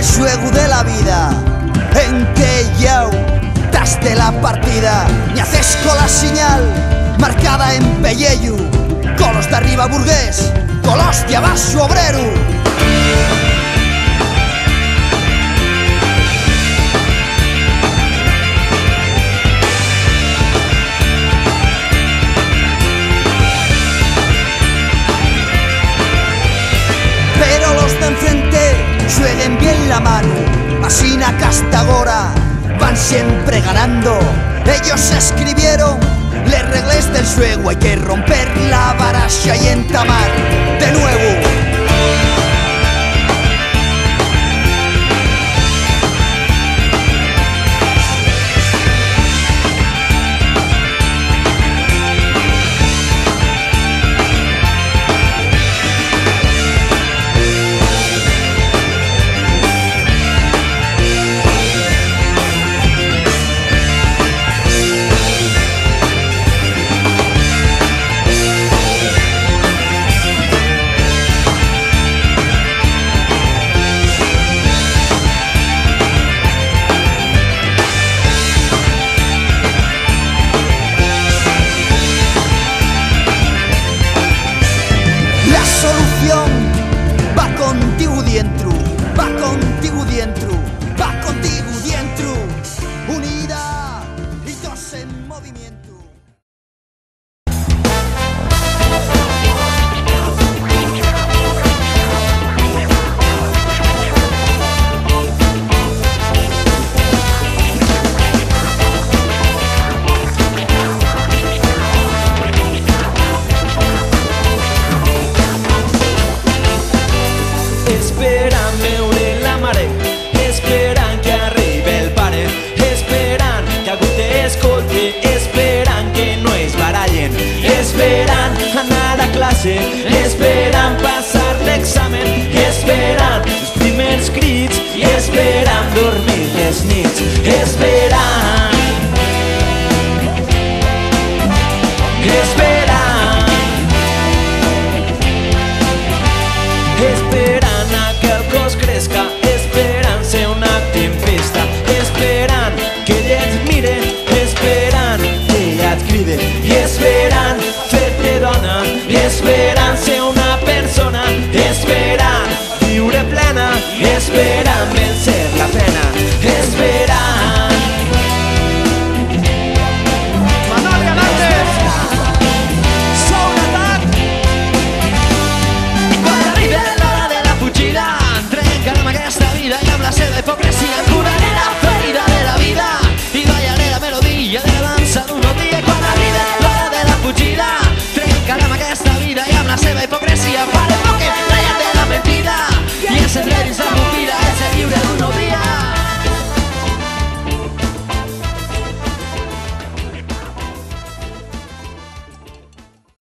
el juego de la vida en que ya tras de la partida ni haces con la señal marcada en pelleyu, con los de arriba burgués, con los de abajo obrero. Pero los de enfrente jueguen bien la mano, Masina Castagora van siempre ganando. Ellos escribieron les reglas del juego, hay que romper la baraja y entamar de nuevo.